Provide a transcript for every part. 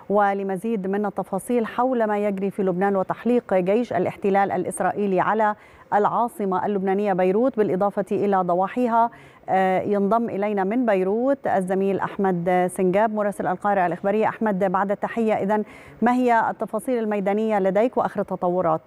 ولمزيد من التفاصيل حول ما يجري في لبنان وتحليق جيش الاحتلال الإسرائيلي على العاصمة اللبنانية بيروت بالإضافة إلى ضواحيها، ينضم إلينا من بيروت الزميل أحمد سنجاب مراسل القاهرة الإخبارية. أحمد، بعد التحية، إذن ما هي التفاصيل الميدانية لديك وآخر التطورات؟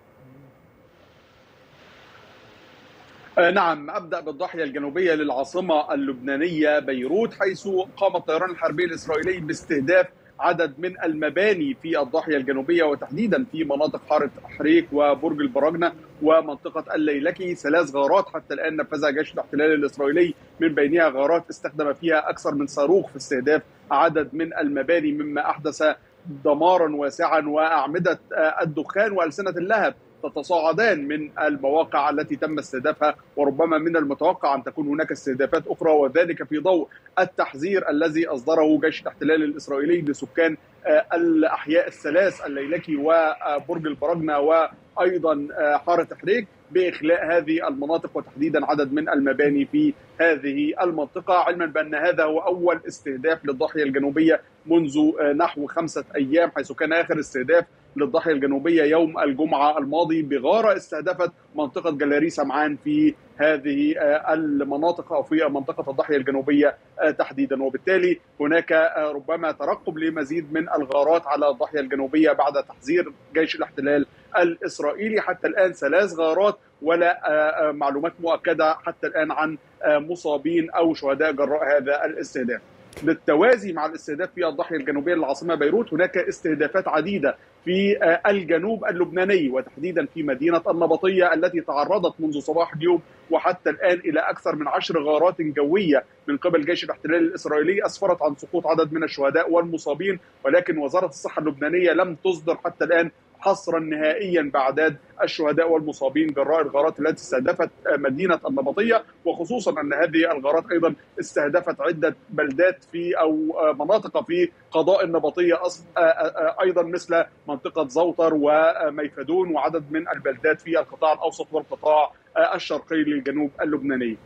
نعم، أبدأ بالضاحية الجنوبية للعاصمة اللبنانية بيروت، حيث قام الطيران الحربي الإسرائيلي باستهداف عدد من المباني في الضاحية الجنوبية، وتحديدا في مناطق حارة حريك وبرج البراجنة ومنطقة الليلكي. 3 غارات حتى الآن نفذها جيش الاحتلال الإسرائيلي، من بينها غارات استخدم فيها أكثر من صاروخ في استهداف عدد من المباني، مما أحدث دمارا واسعا، وأعمدة الدخان وألسنة اللهب تتصاعدان من المواقع التي تم استهدافها، وربما من المتوقع أن تكون هناك استهدافات أخرى، وذلك في ضوء التحذير الذي أصدره جيش الاحتلال الإسرائيلي لسكان الأحياء ال3 الليلكي وبرج البراجنة وأيضا حارة حريك بإخلاء هذه المناطق، وتحديدا عدد من المباني في هذه المنطقة، علما بأن هذا هو أول استهداف للضاحية الجنوبية منذ نحو 5 أيام، حيث كان آخر استهداف للضاحية الجنوبية يوم الجمعة الماضي بغارة استهدفت منطقة جلاري سمعان في هذه المناطق أو في منطقة الضاحية الجنوبية تحديدا. وبالتالي هناك ربما ترقب لمزيد من الغارات على الضاحية الجنوبية بعد تحذير جيش الاحتلال الإسرائيلي. حتى الآن 3 غارات، ولا معلومات مؤكدة حتى الآن عن مصابين أو شهداء جراء هذا الاستهداف. بالتوازي مع الاستهداف في الضاحية الجنوبية للعاصمة بيروت، هناك استهدافات عديدة في الجنوب اللبناني، وتحديدا في مدينة النبطية التي تعرضت منذ صباح اليوم وحتى الآن إلى أكثر من 10 غارات جوية من قبل جيش الاحتلال الإسرائيلي، أسفرت عن سقوط عدد من الشهداء والمصابين، ولكن وزارة الصحة اللبنانية لم تصدر حتى الآن حصرا نهائيا باعداد الشهداء والمصابين جراء الغارات التي استهدفت مدينه النبطيه، وخصوصا ان هذه الغارات ايضا استهدفت عده بلدات في او مناطق في قضاء النبطيه، ايضا مثل منطقه زوطر وميفدون وعدد من البلدات في القطاع الاوسط والقطاع الشرقي للجنوب اللبناني.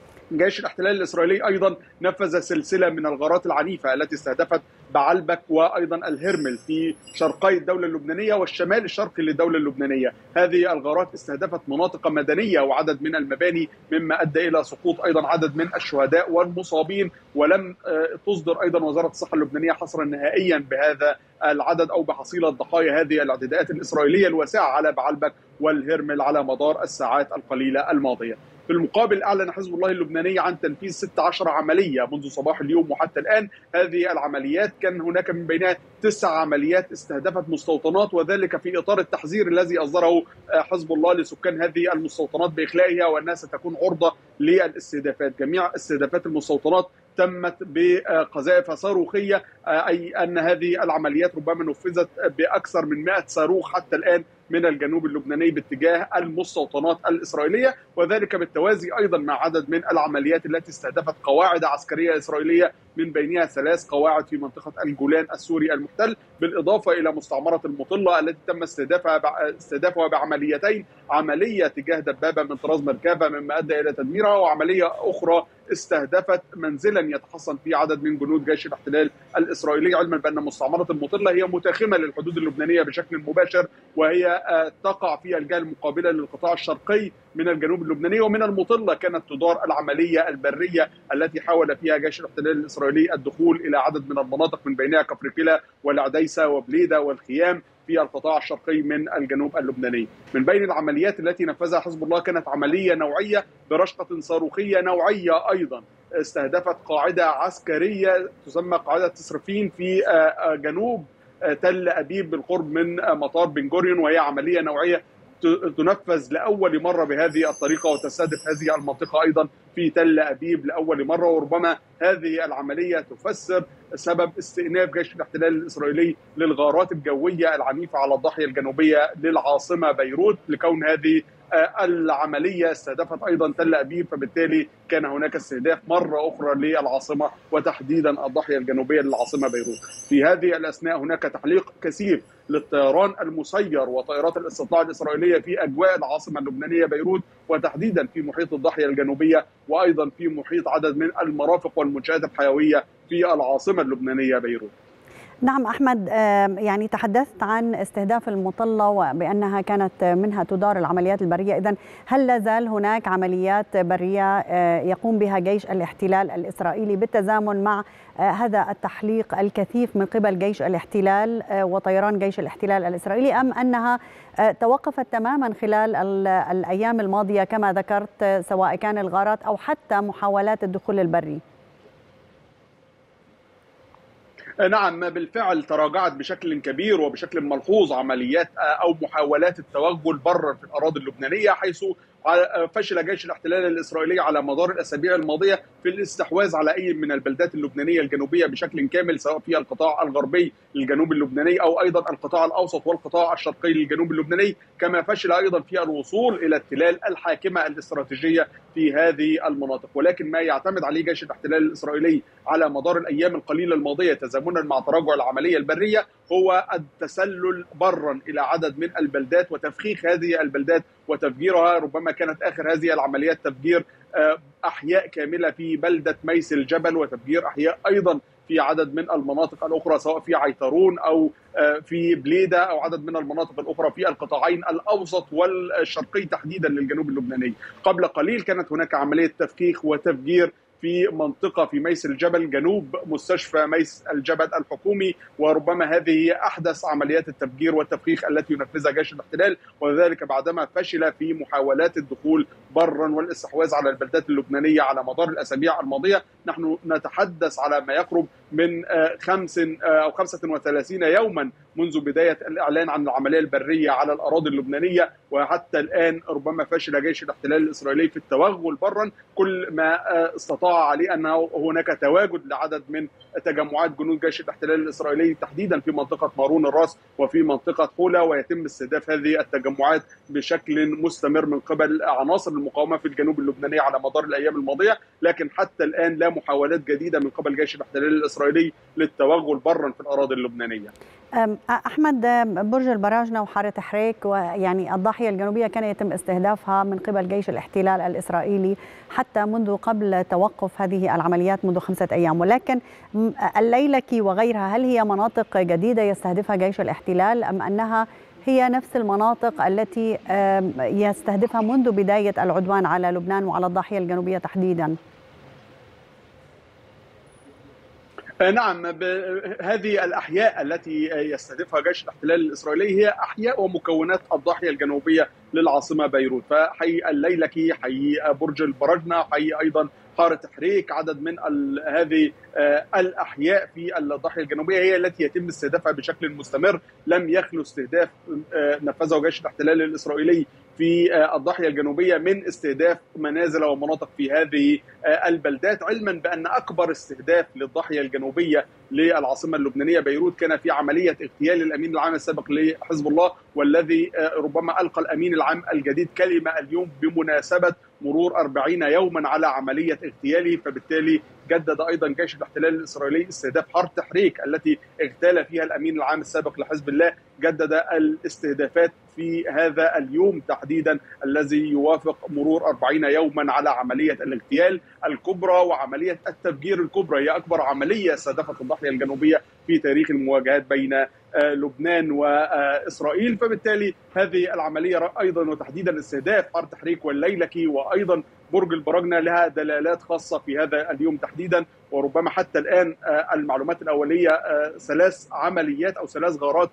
جيش الاحتلال الإسرائيلي أيضا نفذ سلسلة من الغارات العنيفة التي استهدفت بعلبك وأيضا الهرمل في شرقي الدولة اللبنانية والشمال الشرقي للدولة اللبنانية. هذه الغارات استهدفت مناطق مدنية وعدد من المباني، مما أدى إلى سقوط أيضا عدد من الشهداء والمصابين، ولم تصدر أيضا وزارة الصحة اللبنانية حصرا نهائيا بهذا العدد أو بحصيلة ضحايا هذه الاعتداءات الإسرائيلية الواسعة على بعلبك والهرمل على مدار الساعات القليلة الماضية. في المقابل أعلن حزب الله اللبناني عن تنفيذ 16 عملية منذ صباح اليوم وحتى الآن. هذه العمليات كان هناك من بينها 9 عمليات استهدفت مستوطنات، وذلك في إطار التحذير الذي أصدره حزب الله لسكان هذه المستوطنات بإخلائها وأنها ستكون عرضة للاستهدافات. جميع استهدافات المستوطنات تمت بقذائف صاروخية، أي أن هذه العمليات ربما نفذت بأكثر من 100 صاروخ حتى الآن من الجنوب اللبناني باتجاه المستوطنات الإسرائيلية، وذلك بالتوازي أيضا مع عدد من العمليات التي استهدفت قواعد عسكرية إسرائيلية، من بينها 3 قواعد في منطقة الجولان السوري المحتل، بالإضافة إلى مستعمرة المطلة التي تم استهدافها بعمليتين، عملية تجاه دبابة من طراز مركبة مما أدى إلى تدميرها، وعملية أخرى استهدفت منزلا يتحصن فيه عدد من جنود جيش الاحتلال الإسرائيلي، علما بأن مستعمرة المطلة هي متاخمة للحدود اللبنانية بشكل مباشر، وهي تقع في الجهة المقابلة للقطاع الشرقي من الجنوب اللبناني. ومن المطلة كانت تدار العملية البرية التي حاول فيها جيش الاحتلال الإسرائيلي الدخول إلى عدد من المناطق من بينها كفركلة والعديسة وبليدة والخيام في القطاع الشرقي من الجنوب اللبناني. من بين العمليات التي نفذها حزب الله كانت عملية نوعية برشقة صاروخية نوعية أيضا استهدفت قاعدة عسكرية تسمى قاعدة تسرفين في جنوب تل أبيب بالقرب من مطار بن غوريون، وهي عملية نوعية تنفذ لأول مرة بهذه الطريقة وتستهدف هذه المنطقة أيضا في تل أبيب لأول مرة. وربما هذه العملية تفسر سبب استئناف جيش الاحتلال الإسرائيلي للغارات الجوية العنيفة على الضاحية الجنوبية للعاصمة بيروت، لكون هذه العملية استهدفت أيضا تل أبيب، فبالتالي كان هناك استهداف مرة أخرى للعاصمة وتحديدا الضاحية الجنوبية للعاصمة بيروت. في هذه الأثناء هناك تحليق كثيف للطيران المسير وطائرات الاستطلاع الإسرائيلية في أجواء العاصمة اللبنانية بيروت، وتحديدا في محيط الضاحية الجنوبية وأيضا في محيط عدد من المرافق والمنشآت الحيوية في العاصمة اللبنانية بيروت. نعم أحمد، يعني تحدثت عن استهداف المطلة وبأنها كانت منها تدار العمليات البرية، إذن هل لا زال هناك عمليات برية يقوم بها جيش الاحتلال الإسرائيلي بالتزامن مع هذا التحليق الكثيف من قبل جيش الاحتلال وطيران جيش الاحتلال الإسرائيلي، أم أنها توقفت تماما خلال الأيام الماضية كما ذكرت، سواء كان الغارات أو حتى محاولات الدخول البري؟ نعم بالفعل تراجعت بشكل كبير وبشكل ملحوظ عمليات أو محاولات التوغل برا في الأراضي اللبنانية، حيث فشل جيش الاحتلال الإسرائيلي على مدار الأسابيع الماضية في الاستحواذ على أي من البلدات اللبنانية الجنوبية بشكل كامل، سواء في القطاع الغربي للجنوب اللبناني أو أيضا القطاع الأوسط والقطاع الشرقي للجنوب اللبناني، كما فشل أيضا في الوصول إلى التلال الحاكمة الاستراتيجية في هذه المناطق. ولكن ما يعتمد عليه جيش الاحتلال الإسرائيلي على مدار الأيام القليلة الماضية تزامنا مع تراجع العملية البرية هو التسلل برا إلى عدد من البلدات وتفخيخ هذه البلدات وتفجيرها. ربما كانت آخر هذه العمليات تفجير أحياء كاملة في بلدة ميس الجبل، وتفجير أحياء أيضا في عدد من المناطق الأخرى سواء في عيترون أو في بليدة أو عدد من المناطق الأخرى في القطاعين الأوسط والشرقي تحديدا للجنوب اللبناني. قبل قليل كانت هناك عملية تفكيك وتفجير في منطقة في ميس الجبل جنوب مستشفى ميس الجبل الحكومي، وربما هذه هي أحدث عمليات التفجير والتفخيخ التي ينفذها جيش الاحتلال، وذلك بعدما فشل في محاولات الدخول برا والاستحواذ على البلدات اللبنانية على مدار الأسابيع الماضية. نحن نتحدث على ما يقرب من 35 يوما منذ بداية الإعلان عن العملية البرية على الأراضي اللبنانية، وحتى الآن ربما فشل جيش الاحتلال الإسرائيلي في التوغل برا. كل ما استطاع عليه أنه هناك تواجد لعدد من تجمعات جنود جيش الاحتلال الإسرائيلي تحديدا في منطقة مارون الراس وفي منطقة خولا، ويتم استهداف هذه التجمعات بشكل مستمر من قبل عناصر المقاومة في الجنوب اللبناني على مدار الأيام الماضية. لكن حتى الآن لا محاولات جديدة من قبل جيش الاحتلال الإسرائيلي للتوغل برا في الأراضي اللبنانية. أحمد، برج البراجنة وحارة حريك ويعني الضاحية الجنوبية كان يتم استهدافها من قبل جيش الاحتلال الإسرائيلي حتى منذ قبل توقف هذه العمليات منذ 5 أيام، ولكن الليلكي وغيرها هل هي مناطق جديدة يستهدفها جيش الاحتلال أم أنها هي نفس المناطق التي يستهدفها منذ بداية العدوان على لبنان وعلى الضاحية الجنوبية تحديدا؟ نعم، هذه الأحياء التي يستهدفها جيش الاحتلال الإسرائيلي هي أحياء ومكونات الضاحية الجنوبية للعاصمة بيروت، فحي الليلكي، حي برج البرجنة، حي أيضا حارة حريك، عدد من هذه الأحياء في الضاحية الجنوبية هي التي يتم استهدافها بشكل مستمر. لم يخلو استهداف نفذه جيش الاحتلال الإسرائيلي في الضاحية الجنوبية من استهداف منازل ومناطق في هذه البلدات، علما بأن أكبر استهداف للضاحية الجنوبية للعاصمة اللبنانية بيروت كان في عملية اغتيال الأمين العام السابق لحزب الله، والذي ربما ألقى الأمين العام الجديد كلمة اليوم بمناسبة مرور 40 يوما على عملية اغتياله. فبالتالي جدد أيضا جيش الاحتلال الإسرائيلي استهداف حارة حريك التي اغتال فيها الأمين العام السابق لحزب الله، جدد الاستهدافات في هذا اليوم تحديدا الذي يوافق مرور 40 يوما على عملية الاغتيال الكبرى وعملية التفجير الكبرى. هي أكبر عملية استهدفت الضاحية الجنوبية في تاريخ المواجهات بين لبنان وإسرائيل. فبالتالي هذه العملية أيضا وتحديدا استهداف حارة حريك والليلكي وأيضا برج البراجنة لها دلالات خاصة في هذا اليوم تحديدا، وربما حتى الآن المعلومات الأولية 3 عمليات أو 3 غارات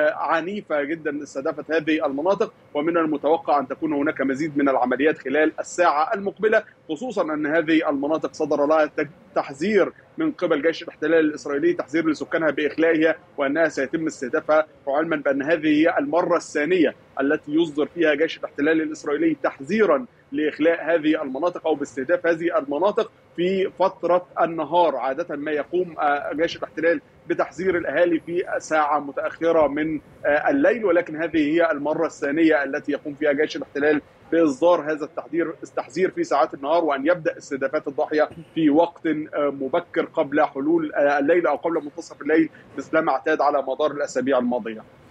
عنيفة جدا استهدفت هذه المناطق، ومن المتوقع أن تكون هناك مزيد من العمليات خلال الساعة المقبلة، خصوصا أن هذه المناطق صدر لها تحذير من قبل جيش الاحتلال الإسرائيلي، تحذير لسكانها بإخلائها وأنها سيتم استهدافها، وعلما بأن هذه هي المرة الثانية التي يصدر فيها جيش الاحتلال الإسرائيلي تحذيرا لإخلاء هذه المناطق أو باستهداف هذه المناطق في فترة النهار. عادة ما يقوم جيش الاحتلال بتحذير الأهالي في ساعة متأخرة من الليل، ولكن هذه هي المرة الثانية التي يقوم فيها جيش الاحتلال بإصدار هذا التحذير في ساعات النهار، وأن يبدأ استهدافات الضاحية في وقت مبكر قبل حلول الليل أو قبل منتصف الليل مثلما اعتاد على مدار الأسابيع الماضية.